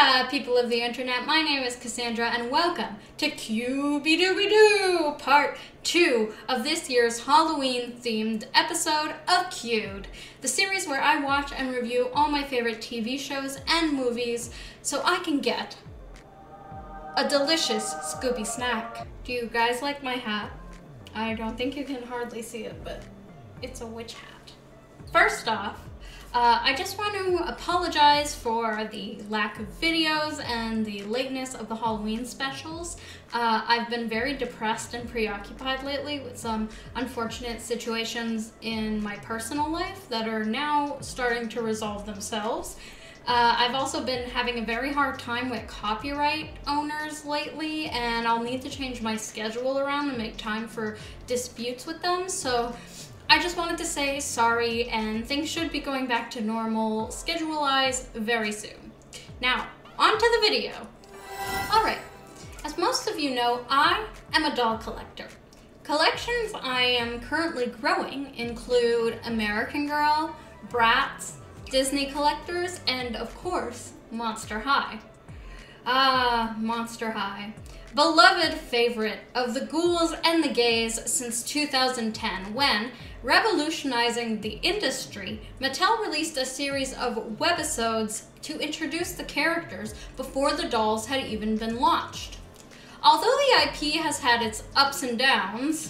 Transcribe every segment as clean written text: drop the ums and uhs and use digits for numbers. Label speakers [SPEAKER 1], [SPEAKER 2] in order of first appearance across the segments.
[SPEAKER 1] Hiya, people of the internet. My name is Cassandra, and welcome to Cubey-Dooby-Doo, part 2 of this year's Halloween-themed episode of Cued, the series where I watch and review all my favorite TV shows and movies so I can get a delicious Scooby snack. Do you guys like my hat? I don't think you can hardly see it, but it's a witch hat. First off, I just want to apologize for the lack of videos and the lateness of the Halloween specials. I've been very depressed and preoccupied lately with some unfortunate situations in my personal life that are now starting to resolve themselves. I've also been having a very hard time with copyright owners lately, and I'll need to change my schedule around to make time for disputes with them, so I just wanted to say sorry, and things should be going back to normal schedule-wise very soon. Now, on to the video. Alright, as most of you know, I am a doll collector. Collections I am currently growing include American Girl, Bratz, Disney collectors, and of course, Monster High. Ah, Monster High. Beloved favorite of the ghouls and the gays since 2010 when, revolutionizing the industry, Mattel released a series of webisodes to introduce the characters before the dolls had even been launched. Although the IP has had its ups and downs,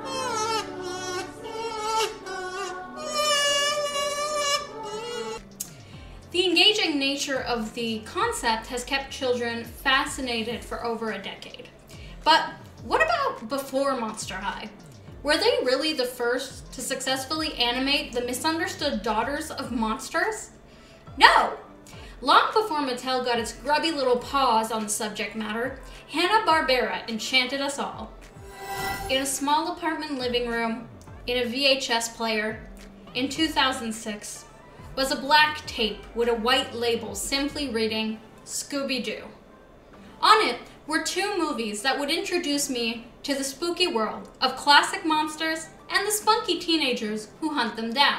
[SPEAKER 1] the engaging nature of the concept has kept children fascinated for over a decade. But what about before Monster High? Were they really the first to successfully animate the misunderstood daughters of monsters? No! Long before Mattel got its grubby little paws on the subject matter, Hanna-Barbera enchanted us all. In a small apartment living room, in a VHS player, in 2006, was a black tape with a white label simply reading, Scooby-Doo. On it were 2 movies that would introduce me to the spooky world of classic monsters and the spunky teenagers who hunt them down.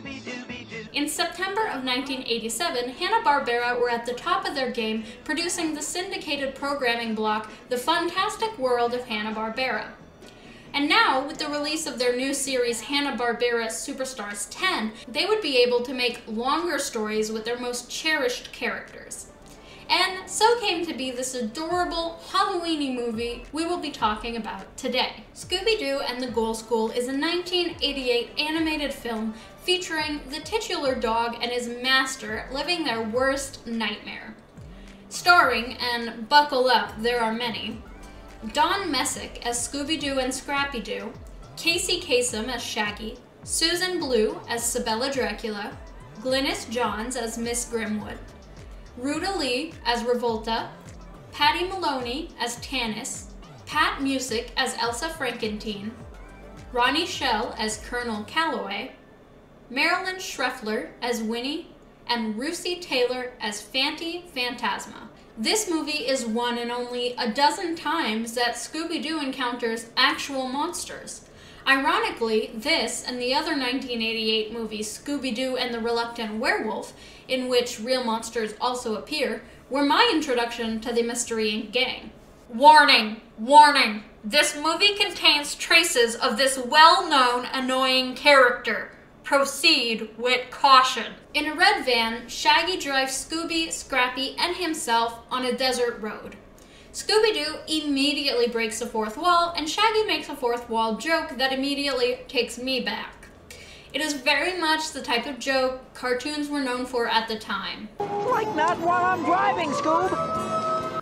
[SPEAKER 1] In September of 1987, Hanna-Barbera were at the top of their game producing the syndicated programming block, The Fantastic World of Hanna-Barbera. And now, with the release of their new series Hanna-Barbera Superstars 10, they would be able to make longer stories with their most cherished characters. And so came to be this adorable Halloween-y movie we will be talking about today. Scooby-Doo and the Ghoul School is a 1988 animated film featuring the titular dog and his master living their worst nightmare. Starring, and buckle up, there are many, Don Messick as Scooby-Doo and Scrappy-Doo, Casey Kasem as Shaggy, Susan Blue as Sabella Dracula, Glynis Johns as Miss Grimwood, Ruta Lee as Revolta, Patty Maloney as Tanis, Pat Music as Elsa Frankenteen, Ronnie Shell as Colonel Calloway, Marilyn Schreffler as Winnie, and Russi Taylor as Fanty Phantasma. This movie is one in only a dozen times that Scooby-Doo encounters actual monsters. Ironically, this and the other 1988 movie Scooby-Doo and the Reluctant Werewolf, in which real monsters also appear, were my introduction to the Mystery Inc. gang. Warning! Warning! This movie contains traces of this well-known annoying character. Proceed with caution. In a red van, Shaggy drives Scooby, Scrappy, and himself on a desert road. Scooby-Doo immediately breaks the fourth wall, and Shaggy makes a fourth wall joke that immediately takes me back. It is very much the type of joke cartoons were known for at the time.
[SPEAKER 2] Like not while I'm driving, Scoob!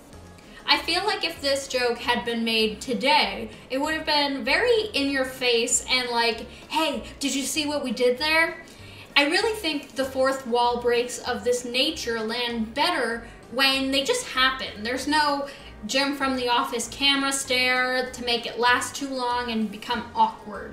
[SPEAKER 1] I feel like if this joke had been made today, it would have been very in your face and like, hey, did you see what we did there? I really think the fourth wall breaks of this nature land better when they just happen. There's no Jim from the Office camera stare to make it last too long and become awkward.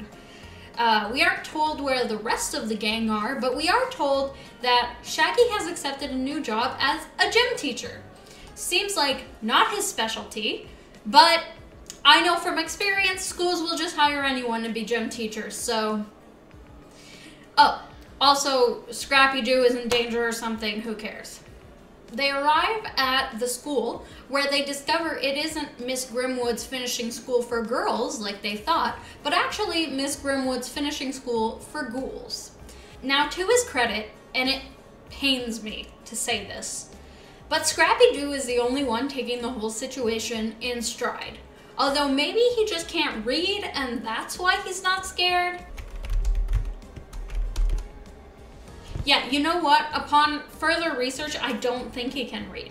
[SPEAKER 1] We aren't told where the rest of the gang are, but we are told that Shaggy has accepted a new job as a gym teacher. Seems like not his specialty, but I know from experience schools will just hire anyone to be gym teachers, so... Oh, also, Scrappy-Doo is in danger or something, who cares? They arrive at the school where they discover it isn't Miss Grimwood's finishing school for girls like they thought, but actually Miss Grimwood's finishing school for ghouls. Now, to his credit, and it pains me to say this, but Scrappy-Doo is the only one taking the whole situation in stride. Although maybe he just can't read and that's why he's not scared. Yeah, you know what? Upon further research, I don't think he can read.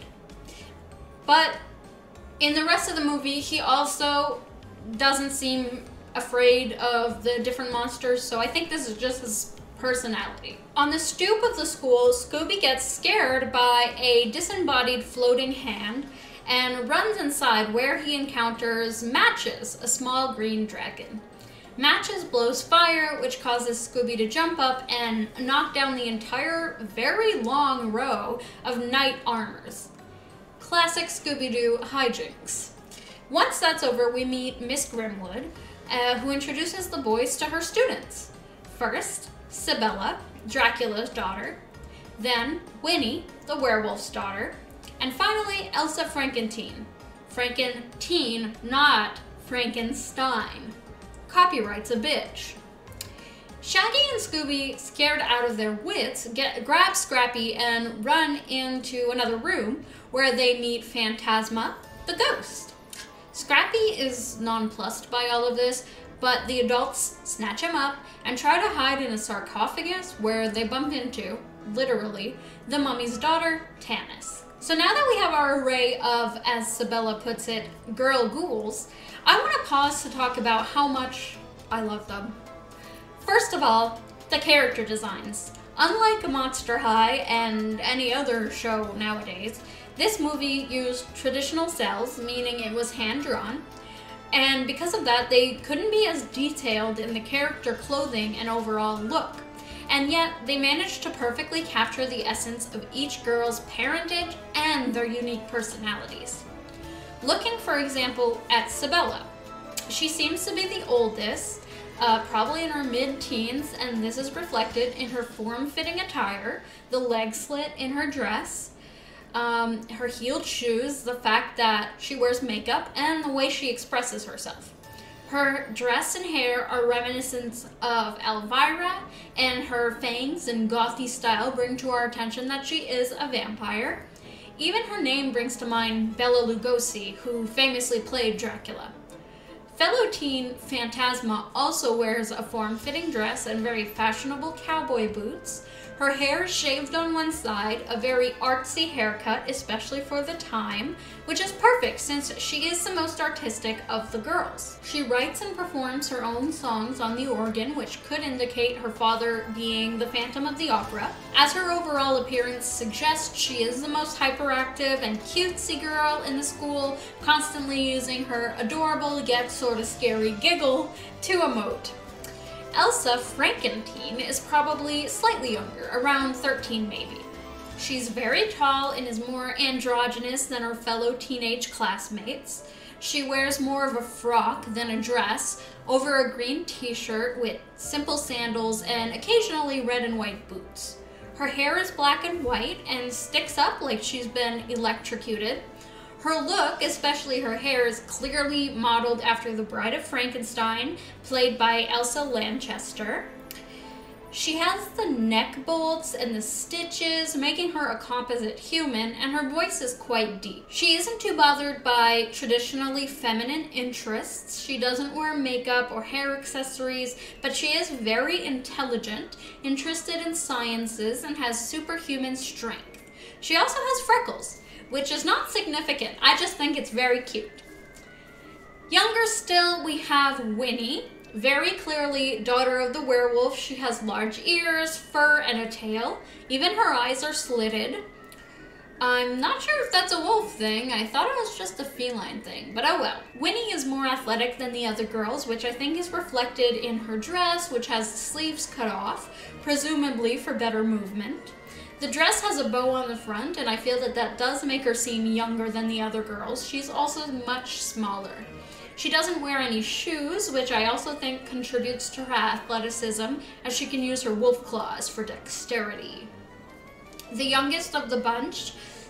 [SPEAKER 1] But in the rest of the movie, he also doesn't seem afraid of the different monsters, so I think this is just his personality. On the stoop of the school, Scooby gets scared by a disembodied floating hand and runs inside, where he encounters Matches, a small green dragon. Matches blows fire, which causes Scooby to jump up and knock down the entire very long row of knight armors. Classic Scooby-Doo hijinks. Once that's over, we meet Miss Grimwood, who introduces the boys to her students. First, Sibella, Dracula's daughter, then Winnie, the werewolf's daughter, and finally Elsa Frankenteen. Frankenteen, not Frankenstein. Copyright's a bitch. Shaggy and Scooby, scared out of their wits, grab Scrappy and run into another room where they meet Phantasma, the ghost. Scrappy is nonplussed by all of this, but the adults snatch him up and try to hide in a sarcophagus where they bump into, literally, the mummy's daughter, Tanis. So now that we have our array of, as Sibella puts it, girl ghouls, I want to pause to talk about how much I love them. First of all, the character designs. Unlike Monster High and any other show nowadays, this movie used traditional cells, meaning it was hand-drawn, and because of that, they couldn't be as detailed in the character clothing and overall look. And yet, they managed to perfectly capture the essence of each girl's parentage and their unique personalities. Looking, for example, at Sibella. She seems to be the oldest, probably in her mid-teens, and this is reflected in her form-fitting attire, the leg slit in her dress, her heeled shoes, the fact that she wears makeup, and the way she expresses herself. Her dress and hair are reminiscent of Elvira, and her fangs and gothy style bring to our attention that she is a vampire. Even her name brings to mind Bela Lugosi, who famously played Dracula. Fellow teen Phantasma also wears a form-fitting dress and very fashionable cowboy boots. Her hair is shaved on one side, a very artsy haircut, especially for the time, which is perfect since she is the most artistic of the girls. She writes and performs her own songs on the organ, which could indicate her father being the Phantom of the Opera. As her overall appearance suggests, she is the most hyperactive and cutesy girl in the school, constantly using her adorable yet sort of scary giggle to emote. Elsa Frankenteen is probably slightly younger, around 13 maybe. She's very tall and is more androgynous than her fellow teenage classmates. She wears more of a frock than a dress over a green t-shirt with simple sandals and occasionally red and white boots. Her hair is black and white and sticks up like she's been electrocuted. Her look, especially her hair, is clearly modeled after the Bride of Frankenstein, played by Elsa Lanchester. She has the neck bolts and the stitches, making her a composite human, and her voice is quite deep. She isn't too bothered by traditionally feminine interests. She doesn't wear makeup or hair accessories, but she is very intelligent, interested in sciences, and has superhuman strength. She also has freckles, which is not significant. I just think it's very cute. Younger still, we have Winnie, very clearly daughter of the werewolf. She has large ears, fur, and a tail. Even her eyes are slitted. I'm not sure if that's a wolf thing. I thought it was just a feline thing, but oh well. Winnie is more athletic than the other girls, which I think is reflected in her dress, which has the sleeves cut off, presumably for better movement. The dress has a bow on the front, and I feel that that does make her seem younger than the other girls. She's also much smaller. She doesn't wear any shoes, which I also think contributes to her athleticism, as she can use her wolf claws for dexterity. The youngest of the bunch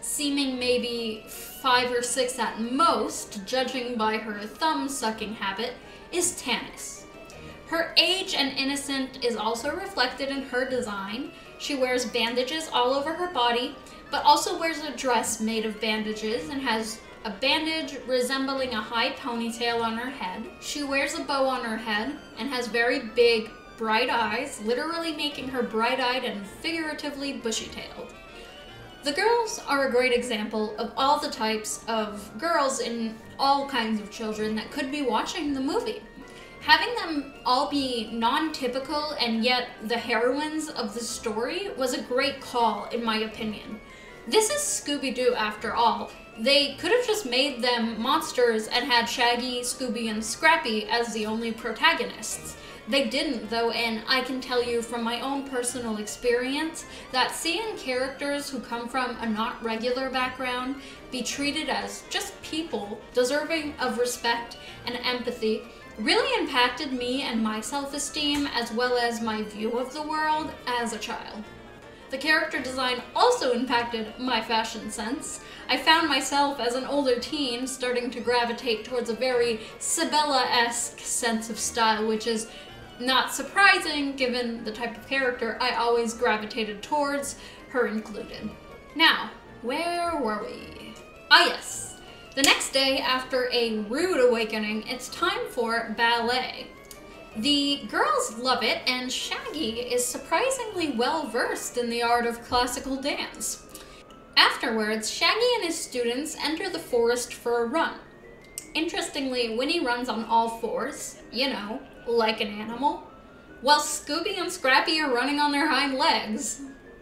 [SPEAKER 1] seeming maybe 5 or 6 at most, judging by her thumb-sucking habit, is Tanis. Her age and innocence is also reflected in her design. She wears bandages all over her body, but also wears a dress made of bandages and has a bandage resembling a high ponytail on her head. She wears a bow on her head and has very big, bright eyes, literally making her bright-eyed and figuratively bushy-tailed. The girls are a great example of all the types of girls in all kinds of children that could be watching the movie. Having them all be non-typical and yet the heroines of the story was a great call, in my opinion. This is Scooby-Doo after all. They could have just made them monsters and had Shaggy, Scooby, and Scrappy as the only protagonists. They didn't, though, and I can tell you from my own personal experience that seeing characters who come from a not regular background be treated as just people deserving of respect and empathy really impacted me and my self-esteem as well as my view of the world as a child. The character design also impacted my fashion sense. I found myself as an older teen starting to gravitate towards a very Sabella-esque sense of style, which is not surprising given the type of character I always gravitated towards, her included. Now, where were we? Ah yes, the next day after a rude awakening, it's time for ballet. The girls love it, and Shaggy is surprisingly well versed in the art of classical dance. Afterwards, Shaggy and his students enter the forest for a run. Interestingly, Winnie runs on all fours, you know, like an animal, while Scooby and Scrappy are running on their hind legs.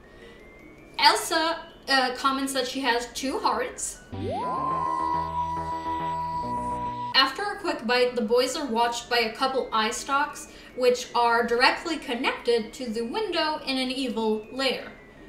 [SPEAKER 1] Elsa comments that she has 2 hearts. After a quick bite, the boys are watched by a couple eye stalks, which are directly connected to the window in an evil lair.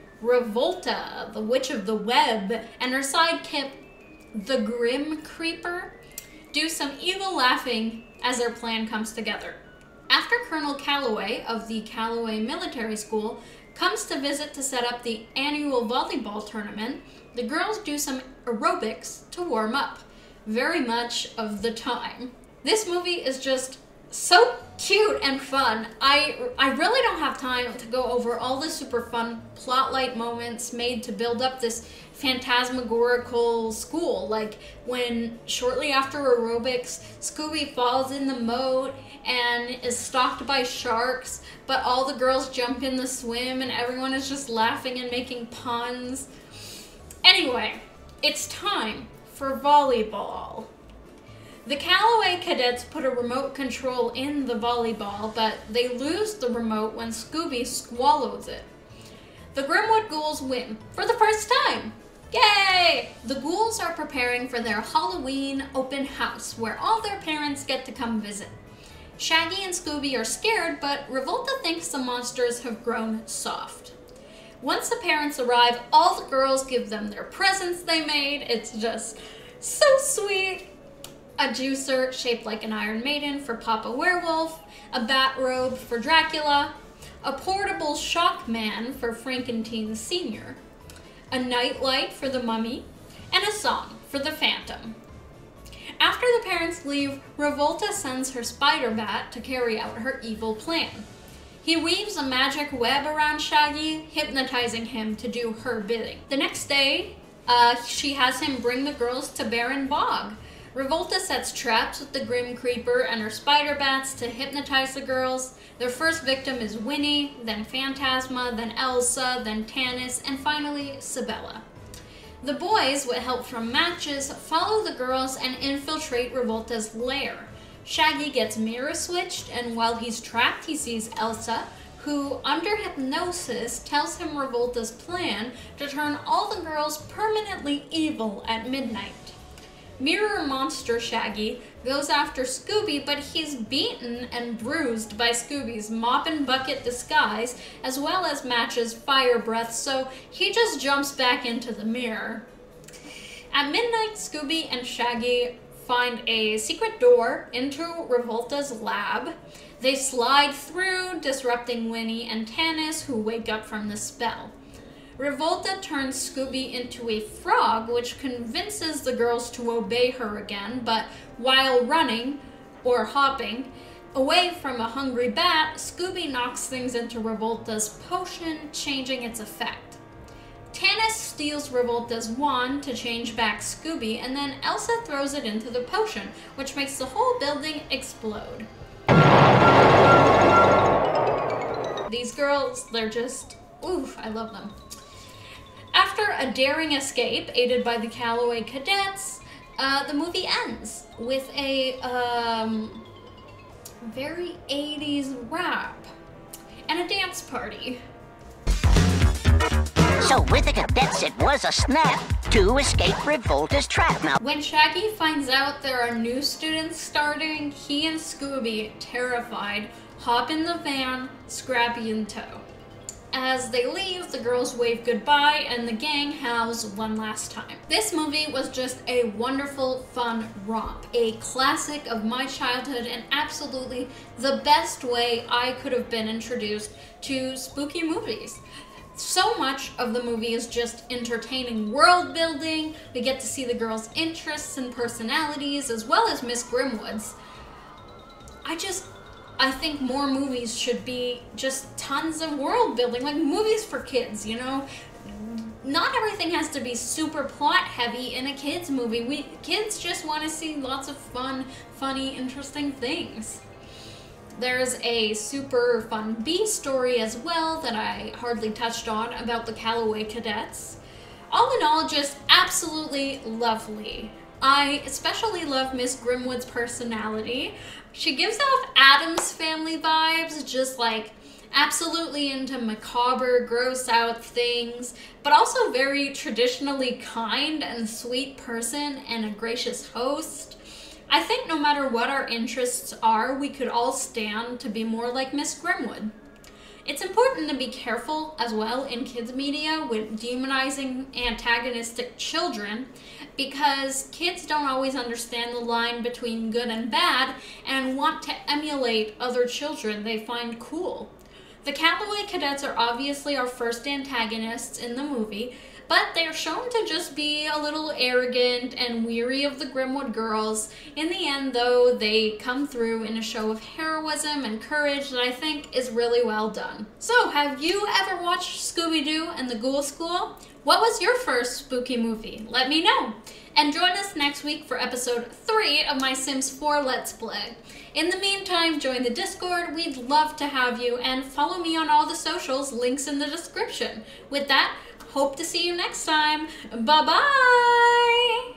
[SPEAKER 1] Revolta, the Witch of the Web, and her sidekick, the Grim Creeper, do some evil laughing as their plan comes together. After Colonel Calloway of the Calloway Military School comes to visit to set up the annual volleyball tournament, the girls do some aerobics to warm up. Very much of the time. This movie is just so cute and fun. I really don't have time to go over all the super fun plot-light moments made to build up this phantasmagorical school, like when shortly after aerobics, Scooby falls in the moat and is stalked by sharks, but all the girls jump in the swim and everyone is just laughing and making puns. Anyway, it's time for volleyball. The Calloway cadets put a remote control in the volleyball, but they lose the remote when Scooby swallows it. The Grimwood Ghouls win for the first time. Yay! The ghouls are preparing for their Halloween open house, where all their parents get to come visit. Shaggy and Scooby are scared, but Revolta thinks the monsters have grown soft. Once the parents arrive, all the girls give them their presents they made. It's just so sweet. A juicer shaped like an Iron Maiden for Papa Werewolf, a bat robe for Dracula, a portable shock man for Frankenteen Sr., a nightlight for the Mummy, and a song for the Phantom. After the parents leave, Revolta sends her spider bat to carry out her evil plan. He weaves a magic web around Shaggy, hypnotizing him to do her bidding. The next day, she has him bring the girls to Barren Bog. Revolta sets traps with the Grim Creeper and her spider bats to hypnotize the girls. Their first victim is Winnie, then Phantasma, then Elsa, then Tanis, and finally Sabella. The boys, with help from matches, follow the girls and infiltrate Revolta's lair. Shaggy gets mirror switched, and while he's trapped, he sees Elsa, who, under hypnosis, tells him Revolta's plan to turn all the girls permanently evil at midnight. Mirror Monster Shaggy goes after Scooby, but he's beaten and bruised by Scooby's mop and bucket disguise, as well as Match's fire breath, so he just jumps back into the mirror. At midnight, Scooby and Shaggy find a secret door into Revolta's lab. They slide through, disrupting Winnie and Tanis, who wake up from the spell. Revolta turns Scooby into a frog, which convinces the girls to obey her again, but while running, or hopping, away from a hungry bat, Scooby knocks things into Revolta's potion, changing its effect. Tanis steals Revolta's wand to change back Scooby, and then Elsa throws it into the potion, which makes the whole building explode. These girls, they're just, oof, I love them. After a daring escape, aided by the Calloway cadets, the movie ends with a very 80s rap and a dance party.
[SPEAKER 3] So with the cadets it was a snap to escape Revolta's trap. Now,
[SPEAKER 1] when Shaggy finds out there are new students starting, he and Scooby, terrified, hop in the van, Scrappy in tow. As they leave, the girls wave goodbye and the gang howls one last time. This movie was just a wonderful, fun romp. A classic of my childhood and absolutely the best way I could have been introduced to spooky movies. So much of the movie is just entertaining world building. We get to see the girls' interests and personalities as well as Miss Grimwood's. I think more movies should be just tons of world building, like movies for kids, you know? Not everything has to be super plot heavy in a kids movie. Kids just want to see lots of fun, funny, interesting things. There's a super fun B story as well that I hardly touched on about the Calloway cadets. All in all, just absolutely lovely. I especially love Miss Grimwood's personality. She gives off Addams Family vibes, just like absolutely into macabre, gross out things, but also very traditionally kind and sweet person and a gracious host. I think no matter what our interests are, we could all stand to be more like Miss Grimwood. It's important to be careful as well in kids media with demonizing antagonistic children, because kids don't always understand the line between good and bad and want to emulate other children they find cool. The Calloway cadets are obviously our first antagonists in the movie, but they're shown to just be a little arrogant and weary of the Grimwood girls. In the end, though, they come through in a show of heroism and courage that I think is really well done. So, have you ever watched Scooby-Doo and the Ghoul School? What was your first spooky movie? Let me know. And join us next week for episode 3 of my Sims 4 Let's Play. In the meantime, join the Discord. We'd love to have you, and follow me on all the socials, links in the description. With that, hope to see you next time. Bye-bye!